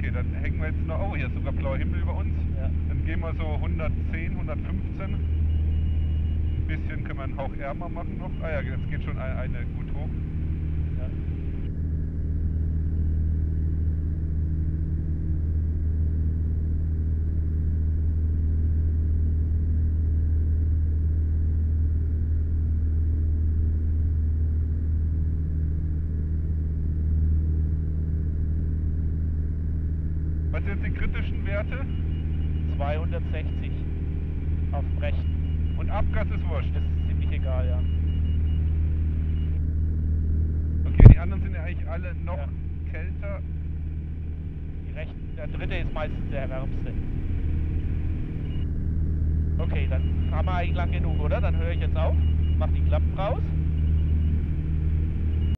Okay, dann hängen wir jetzt noch... Oh, hier ist sogar blauer Himmel über uns. Ja. Dann gehen wir so 110, 115. Ein bisschen können wir einen Hauch ärmer machen noch. Ah ja, jetzt geht schon eine gut hoch. Ja. Was sind jetzt die kritischen Werte? 260 auf dem rechten. Und Abgas ist wurscht. Das ist ziemlich egal, ja. Okay, die anderen sind ja eigentlich alle noch Ja. kälter. Die rechten, der dritte ist meistens der wärmste. Okay, dann haben wir eigentlich lang genug, oder? Dann höre ich jetzt auf, mach die Klappen raus.